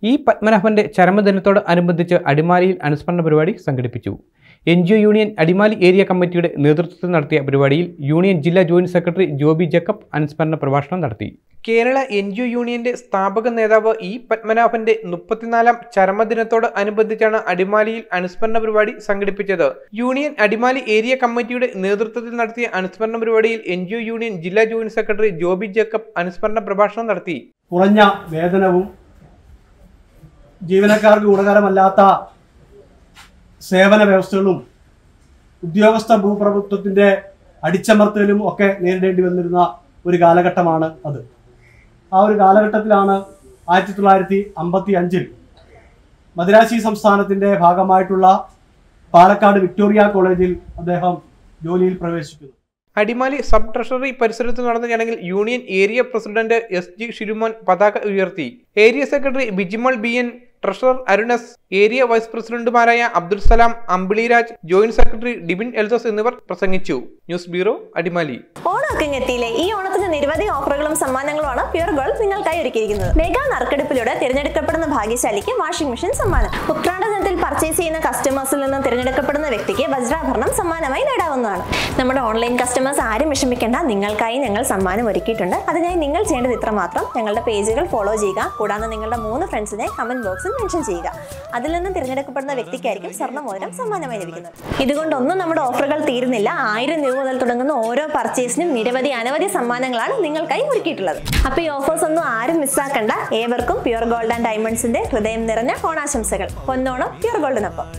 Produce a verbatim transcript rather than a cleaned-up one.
E പത്മനാഭന്റെ ചരമദിനത്തോട് അനുബന്ധിച്ച് അടിമാലിയിൽ അനുസ്മരണ പരിപാടി സംഘടിപ്പിച്ചു. N G O union Adimali area കമ്മിറ്റിയുടെ നേതൃത്വത്തിൽ നടത്തിയ പരിപാടിയിൽ യൂണിയൻ ജില്ലാ ജോയിന്റ് സെക്രട്ടറി ജോബി ജേക്കബ് അനുസ്മരണ പ്രഭാഷണം നടത്തി. കേരള എൻ ജി ഒ യൂണിയന്റെ സ്ഥാപക നേതാവ് ഇ പത്മനാഭന്റെ മുപ്പത്തിനാലാം ചരമദിനത്തോട് അനുബന്ധിച്ചാണ് അടിമാലിയിൽ അനുസ്മരണ പരിപാടി സംഘടിപ്പിച്ചത്. യൂണിയൻ അടിമാലി ഏരിയ കമ്മിറ്റിയുടെ നേതൃത്വത്തിൽ നടത്തിയ അനുസ്മരണ പരിപാടിയിൽ എൻ ജി ഒ യൂണിയൻ ജില്ലാ ജോയിന്റ് സെക്രട്ടറി ജോബി ജേക്കബ് അനുസ്മരണ പ്രഭാഷണം നടത്തി. കുറഞ്ഞ വേതനവും ജീവനക്കാർക്ക് ഗുണകരമല്ലാത്ത സേവന വ്യവസ്ഥകളും ഉദ്യോഗസ്ഥ ഭൂപ്രഭുത്വത്തിൻ്റെ അടിച്ചമർത്തലും ഒക്കെ നേരിടേണ്ടി വന്നിരുന്ന ഒരു കാലഘട്ടമാണ് അത്. ആ ഒരു കാലഘട്ടത്തിലാണ് ആയിരത്തി തൊള്ളായിരത്തി അമ്പത്തി അഞ്ചിൽ മദിരാശി സംസ്ഥാനത്തിൻ്റെ ഭാഗമായിട്ടുള്ള പാലക്കാട് വിക്ടോറിയ കോളേജിൽ അദ്ദേഹം ജോലിയിൽ പ്രവേശിക്കുന്നു. അടിമാലി സബ് ട്രഷറി പരിസരത്ത് നടന്ന ചടങ്ങിൽ union area president S G Shirumon പതാക ഉയർത്തി. Area secretary Bijimol B N, treasurer Arunas, area vice പ്രസിഡന്റുമാരായ അബ്ദുൽ സലാം, അമ്പിളിരാജ്, ജോയിന്റ് സെക്രട്ടറി ഡിബിൻ എൽദോസ് എന്നിവർ പ്രസംഗിച്ചു. News bureau, Adimali. ഓണക്കിങ്ങെത്തിയിലെ ഈ ഓണത്തിന് നിരവധി ഓഫറുകളും സമ്മാനങ്ങളുമാണ് പ്യൂർ ഗോൾഡ് നിങ്ങൾക്കായി ഒരുക്കിയിരിക്കുന്നത്. മെഗാ നറുക്കെടുപ്പിലൂടെ തിരഞ്ഞെടുക്കപ്പെടുന്ന ഭാഗ്യശാലിക്ക് വാഷിംഗ് മെഷീൻ സമ്മാനം. ഉത്രാട ദിനത്തിൽ പർച്ചേസ് ചെയ്യുന്ന കസ്റ്റമേഴ്സിൽ നിന്ന് തിരഞ്ഞെടുക്കപ്പെടുന്ന വ്യക്തിക്ക് വജ്രാഭരണം സമ്മാനമായി നേടാവുന്നതാണ്. നമ്മുടെ ഓൺലൈൻ കസ്റ്റമേഴ്സ് ആരും വിഷമിക്കേണ്ട, നിങ്ങൾക്കായി ഞങ്ങൾ സമ്മാനം ഒരുക്കിയിട്ടുണ്ട്. അതിനായി നിങ്ങൾ ചെയ്യേണ്ടത് ഇത്രമാത്രം: ഞങ്ങളുടെ പേജുകൾ ഫോളോ ചെയ്യുക, കൂടാതെ നിങ്ങളുടെ മൂന്ന് ഫ്രണ്ട്സിനെ കമന്റ് ബോക്സിൽ മെൻഷൻ ചെയ്യുക. അതിൽ നിന്നും തിരഞ്ഞെടുക്കപ്പെടുന്ന വ്യക്തിക്കായിരിക്കും സ്വർണ്ണമോതിരം സമ്മാനമായി ലഭിക്കുന്നത്. ഇതുകൊണ്ടൊന്നും നമ്മുടെ ഓഫറുകൾ തീരുന്നില്ല. ആയിരം രൂപ മുതൽ തുടങ്ങുന്ന ഓരോ പർച്ചേസിനും നിരവധി അനവധി സമ്മാനങ്ങളാണ് നിങ്ങൾക്കായി ഒരുക്കിയിട്ടുള്ളത്. അപ്പോൾ ഈ ഓഫേഴ്സ് ഒന്നും ആരും മിസ്സാക്കണ്ട. ഏവർക്കും പ്യൂർ ഗോൾഡ് ആൻഡ് ഡയമണ്ട്സിന്റെ ഹൃദയം നിറഞ്ഞ ഓണാശംസകൾ. പൊന്നോണം പ്യൂർ ഗോൾഡിനൊപ്പം.